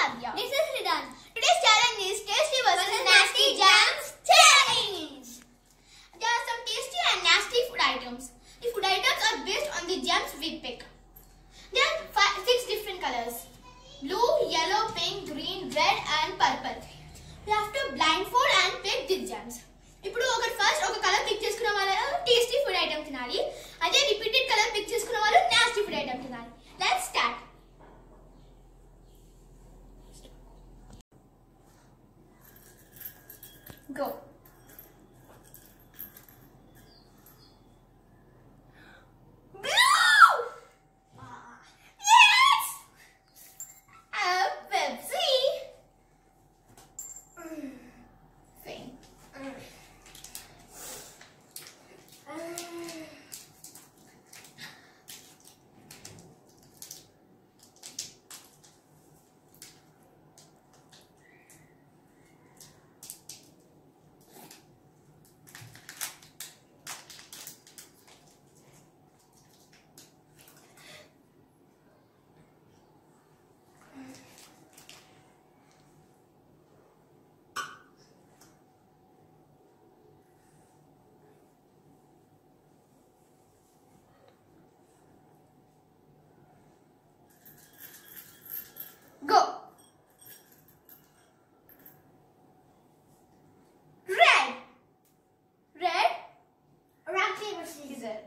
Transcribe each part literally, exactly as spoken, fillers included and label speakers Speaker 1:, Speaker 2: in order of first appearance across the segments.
Speaker 1: Adya.
Speaker 2: This is Ridan.
Speaker 1: Today's challenge is Tasty versus Nasty Jams Challenge. There are some tasty and nasty food items. The food items are based on the jams we pick. There are five, six different colors: blue, yellow, pink, green, red, and purple. We have to blindfold and pick the jams. ఇప్పుడు ఒక first ఒక colour pick చేసుకున్న వాళ్ళు tasty food item తినాలి. అదే repeated colour pick చేసుకున్న వాళ్ళు nasty food item తినాలి. Let's start. Go. Blue! Ah. Yes! Uh, Pepsi. Mm. Thing. Mm. Mm. Go. Red. Red. Rock, paper, scissors.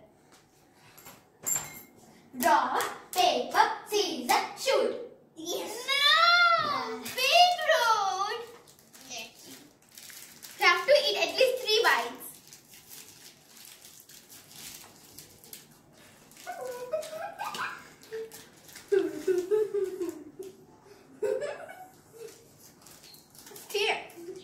Speaker 1: Draw, paper, scissors, shoot. Yes. No. Beetroot. Yes. You have to eat at least three bites. Here.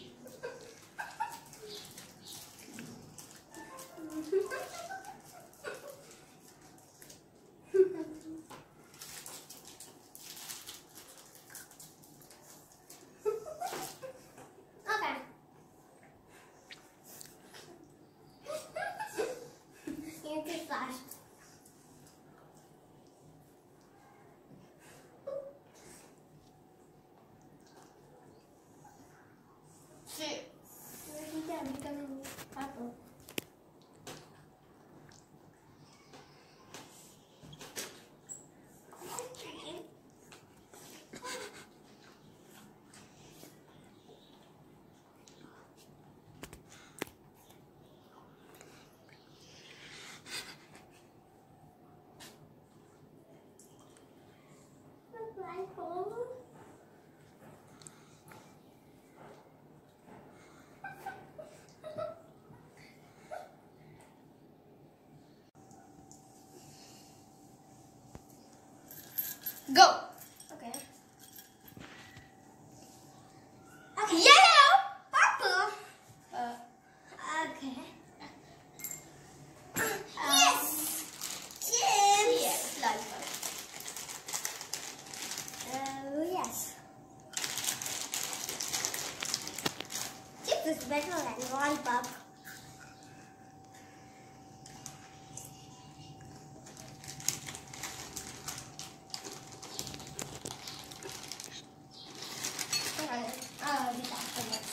Speaker 1: Okay. You can flash. Shit. Go. Okay. Okay. Yellow. Purple. Uh, okay. Um, yes. Chips. Yes. Lollipop. Uh, yes. Chips is better than lollipop. Oh, this afterwards.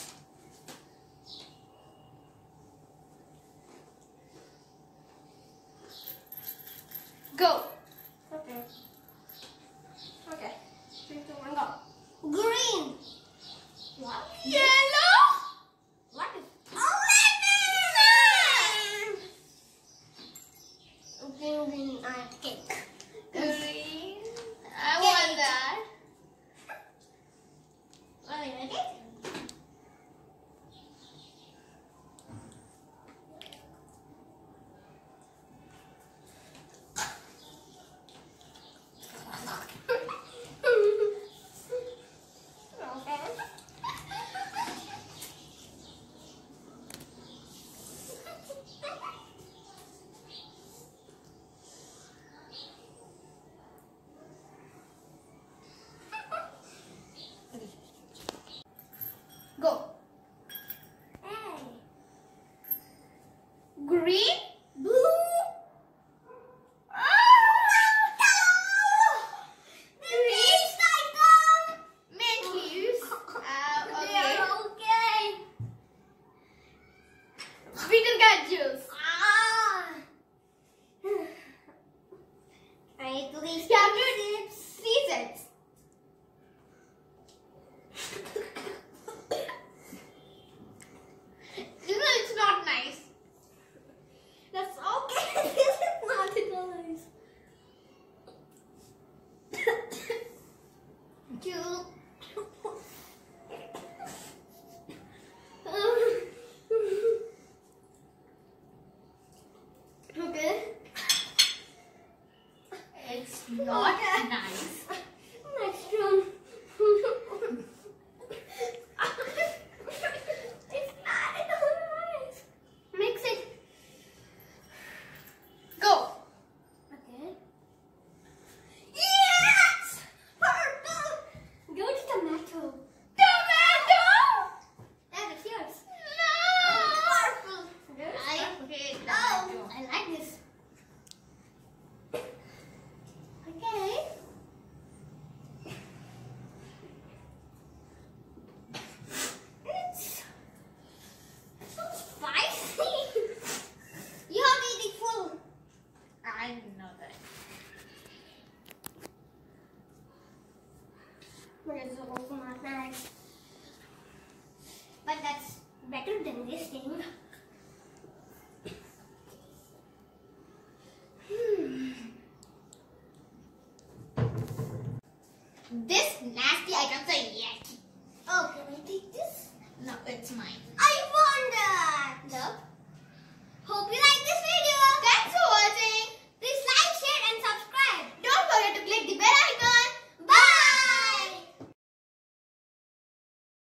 Speaker 1: Go. Okay. Okay. Three, two, one, go. Green. What? Yellow. What is? Orange. I believe you have to freeze it. You know it's not nice. That's okay. This is not nice. Two. Okay. It's not okay. Nice. Next one. It's not nice. Mix it. Go. Okay. Yes! Purple! Go to tomato. Tomato! That is yours. No! Purple. I hate tomato. Oh, I like this. Okay. It's so spicy. You have eating food. I know that. Where's the whole not nice? But that's better than this thing. Hmm. This nasty items are yucky. Oh, can I take this? No, it's mine. I want that. No. Hope you like